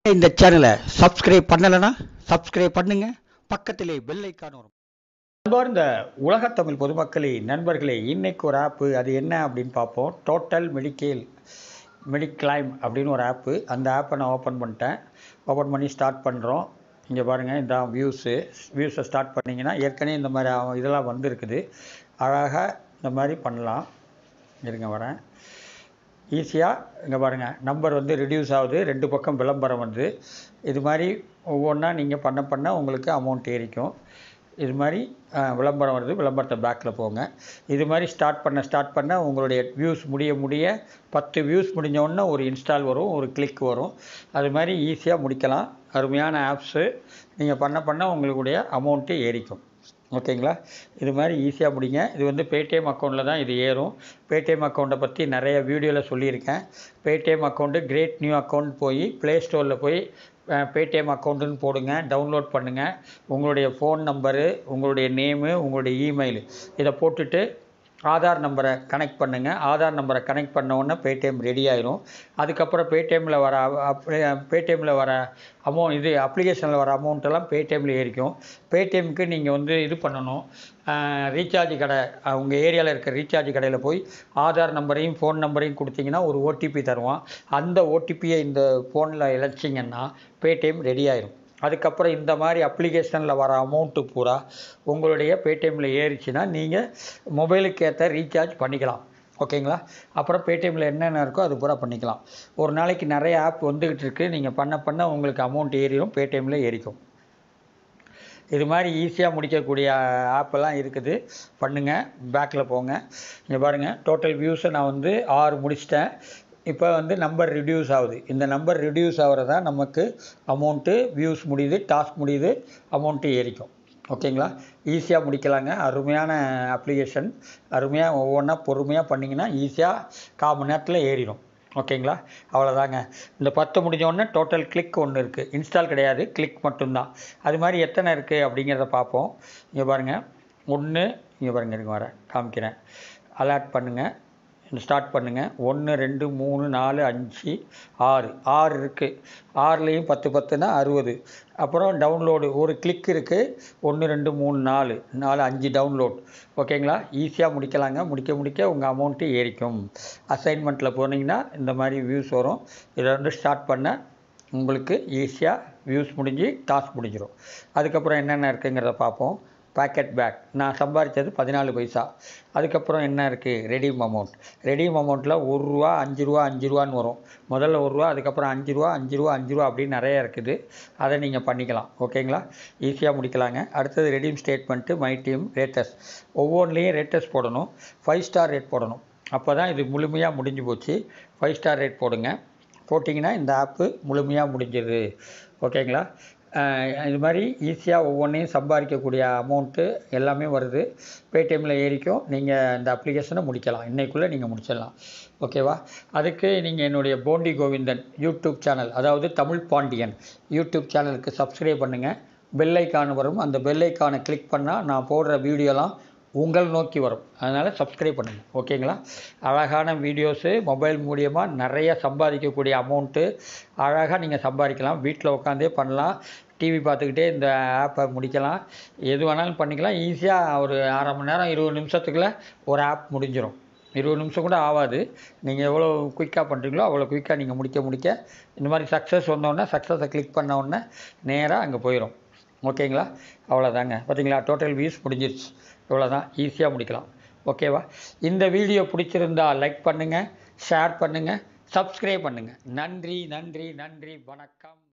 இந்த சேனலை சப்ஸ்கிரைப் பண்ணலைன்னா சப்ஸ்கிரைப் பண்ணுங்க, பக்கத்திலே பெல் ஐக்கான் வரும். அன்பார்ந்த உலகத்தமிழ் பொதுமக்களே, நண்பர்களே, இன்னைக்கு ஒரு ஆப்பு, அது என்ன அப்படின்னு பார்ப்போம். டோட்டல் மெடிக்ளைம் அப்படின்னு ஒரு ஆப்பு. அந்த ஆப்பை நான் ஓப்பன் பண்ணிட்டேன். ஓப்பன் பண்ணி ஸ்டார்ட் பண்ணுறோம். இங்கே பாருங்கள், இந்த வியூஸை ஸ்டார்ட் பண்ணிங்கன்னா ஏற்கனவே இந்த மாதிரி இதெல்லாம் வந்துருக்குது. அழகாக இந்த மாதிரி பண்ணலாம். இருங்க வரேன். ஈஸியாக இங்கே பாருங்கள், நம்பர் வந்து ரெடியூஸ் ஆகுது, 2 பக்கம் விளம்பரம் வந்து. இது மாதிரி ஒவ்வொன்றா நீங்கள் பண்ண உங்களுக்கு அமௌண்ட் ஏறிக்கும். இது மாதிரி விளம்பரம் வருது, விளம்பரத்தை பேக்கில் போங்க. இது மாதிரி ஸ்டார்ட் பண்ண உங்களுடைய வியூஸ் முடிய 10 வியூஸ் முடிஞ்சோடனே ஒரு இன்ஸ்டால் வரும், ஒரு கிளிக் வரும். அது மாதிரி ஈஸியாக முடிக்கலாம். அருமையான ஆப்ஸு. நீங்கள் பண்ண உங்களுடைய அமௌண்ட்டு ஏறிக்கும். ஓகேங்களா? இது மாதிரி ஈஸியாக முடிங்க. இது வந்து பேடிஎம் அக்கௌண்ட்டில் தான் இது ஏறும். பேடிஎம் அக்கௌண்ட்டை பற்றி நிறைய வீடியோவில் சொல்லியிருக்கேன். Paytm account create new account போய் ப்ளே ஸ்டோரில் போய் பேடிஎம் அக்கௌண்ட்டுன்னு போடுங்க, டவுன்லோட் பண்ணுங்கள். உங்களுடைய ஃபோன் நம்பரு, உங்களுடைய நேமு, உங்களுடைய இமெயில் இதை போட்டுட்டு ஆதார் நம்பரை கனெக்ட் பண்ணுங்கள். ஆதார் நம்பரை கனெக்ட் பண்ண பேடிஎம் ரெடி ஆயிரும். அதுக்கப்புறம் பேடிஎம்மில் வர அப்ளிகேஷனில் வர அமௌண்ட்டெல்லாம் பேடிஎம்மில் ஏறிக்கும். பேடிஎம்க்கு நீங்கள் வந்து இது பண்ணணும், ரீசார்ஜ் கடை, உங்கள் ஏரியாவில் இருக்க ரீசார்ஜ் கடையில் போய் ஆதார் நம்பரையும் ஃபோன் நம்பரையும் கொடுத்தீங்கன்னா ஒரு ஓடிபி தருவான். அந்த ஓடிபியை இந்த ஃபோனில் இழைச்சிங்கன்னா பேடிஎம் ரெடி ஆயிரும். அதுக்கப்புறம் இந்த மாதிரி அப்ளிகேஷனில் வர அமௌண்ட்டு பூரா உங்களுடைய பேடிஎம்மில் ஏறிச்சுன்னா நீங்கள் மொபைலுக்கு ஏற்ற ரீசார்ஜ் பண்ணிக்கலாம். ஓகேங்களா? அப்புறம் பேடிஎம்மில் என்னென்ன இருக்கோ அது பூரா பண்ணிக்கலாம். ஒரு நாளைக்கு நிறைய ஆப் வந்துக்கிட்டு இருக்குது. நீங்கள் பண்ண உங்களுக்கு அமௌண்ட் ஏறிடும், பேடிஎம்மில் ஏறிக்கும். இது மாதிரி ஈஸியாக முடிக்கக்கூடிய ஆப்பெல்லாம் இருக்குது. பண்ணுங்கள், பேக்கில் போங்க. இங்கே பாருங்கள், டோட்டல் வியூஸை நான் வந்து 6 முடிச்சிட்டேன். இப்போ வந்து நம்பர் ரெடியூஸ் ஆகுது. இந்த நம்பர் ரெடியூஸ் ஆகிறதா நமக்கு அமௌண்ட்டு, வியூஸ் முடியுது, டாஸ்க் முடியுது, அமௌண்ட்டு ஏறிக்கும். ஓகேங்களா? ஈஸியாக முடிக்கலாங்க. அருமையான அப்ளிகேஷன். அருமையாக ஒவ்வொன்றா பொறுமையாக பண்ணிங்கன்னா ஈஸியாக 1/4 மணி நேரத்தில் ஏறிடும். ஓகேங்களா? அவ்வளோதாங்க. இந்த 10 முடிஞ்சோடனே டோட்டல் கிளிக் ஒன்று இருக்குது. இன்ஸ்டால் கிடையாது, கிளிக் மட்டும்தான். அது மாதிரி எத்தனை இருக்குது அப்படிங்கிறத பார்ப்போம். இங்கே பாருங்கள், 1, இங்கே பாருங்கள், இங்கே வரேன் காமிக்கிறேன். அலர்ட் பண்ணுங்கள், ஸ்டார்ட் பண்ணுங்கள். 1 2 3 4 5 6 இருக்குது. 6லேயும் 10 10னா 60. அப்புறம் டவுன்லோடு ஒரு கிளிக் இருக்குது. 1 2 3 4 5 டவுன்லோட். ஓகேங்களா? ஈஸியாக முடிக்கலாங்க. முடிக்க உங்கள் அமௌண்ட்டு ஏறிக்கும். அசைன்மெண்ட்டில் போனீங்கன்னா இந்த மாதிரி வியூஸ் வரும். இதை வந்து ஸ்டார்ட் பண்ண உங்களுக்கு ஈஸியாக வியூஸ் முடிஞ்சு டாஸ்க் முடிஞ்சிடும். அதுக்கப்புறம் என்னென்ன இருக்குங்கிறத பார்ப்போம். பாக்கெட் பேக் நான் சம்பாதிச்சது 14 பைசா. அதுக்கப்புறம் என்ன இருக்குது, ரெடீம் அமௌண்ட்டில் 1 ரூபா 5 ரூபா 5 ரூபான்னு வரும். முதல்ல 1 ரூபா, அதுக்கப்புறம் 5 ரூபா 5 ரூபா 5 ரூபா அப்படின்னு நிறைய இருக்குது. அதை நீங்கள் பண்ணிக்கலாம். ஓகேங்களா? ஈஸியாக முடிக்கலாங்க. அடுத்தது redeem statement, my team, rates. ஒவ்வொன்றிலையும் ரேட்டஸ் போடணும். 5 ஸ்டார் ரேட் போடணும். அப்போ தான் இது முழுமையாக முடிஞ்சு போச்சு. 5 ஸ்டார் ரேட் போடுங்க. போட்டிங்கன்னா இந்த ஆப்பு முழுமையாக முடிஞ்சிடுது. ஓகேங்களா? இது மாதிரி ஈஸியாக ஒவ்வொன்றையும் சம்பாதிக்கக்கூடிய அமௌண்ட்டு எல்லாமே வருது. பேடிஎம்மில் ஏறிக்கும். நீங்கள் இந்த அப்ளிகேஷனை முடிக்கலாம். இன்றைக்குள்ளே நீங்கள் முடிச்சிடலாம். ஓகேவா? அதுக்கு நீங்கள் என்னுடைய போண்டி கோவிந்தன் யூடியூப் சேனல், அதாவது தமிழ் பாண்டியன் யூடியூப் சேனலுக்கு சப்ஸ்கிரைப் பண்ணுங்கள். பெல் ஐக்கான் வரும். அந்த பெல் ஐக்கானை கிளிக் பண்ணால் நான் போடுற வீடியோலாம் உங்கள் நோக்கி வரும். அதனால் சப்ஸ்கிரைப் பண்ணுங்கள். ஓகேங்களா? அழகான வீடியோஸு, மொபைல் மூலியமாக நிறைய சம்பாதிக்கக்கூடிய அமௌண்ட்டு அழகாக நீங்கள் சம்பாதிக்கலாம். வீட்டில் உட்காந்தே பண்ணலாம். டிவி பார்த்துக்கிட்டே இந்த ஆப்பை முடிக்கலாம். எது வேணாலும் பண்ணிக்கலாம். ஈஸியாக ஒரு 1/2 மணி நேரம் 20 நிமிஷத்துக்குள்ளே ஒரு ஆப் முடிஞ்சிடும். 20 நிமிஷம் கூட ஆகாது. நீங்கள் எவ்வளோ குயிக்காக பண்ணுறீங்களோ அவ்வளோ குயிக்காக நீங்கள் முடிக்க இந்த மாதிரி சக்ஸஸ் வந்தோடனே, சக்ஸஸை கிளிக் பண்ண உடனே நேராக அங்கே போயிடும். ஓகேங்களா? அவ்வளோதாங்க. பார்த்தீங்களா? டோட்டல் வியூஸ் முடிஞ்சிருச்சு. இவ்வளோதான். ஈஸியாக முடிக்கலாம். ஓகேவா? இந்த வீடியோ பிடிச்சிருந்தால் லைக் பண்ணுங்கள், ஷேர் பண்ணுங்கள், சப்ஸ்கிரைப் பண்ணுங்கள். நன்றி, வணக்கம்.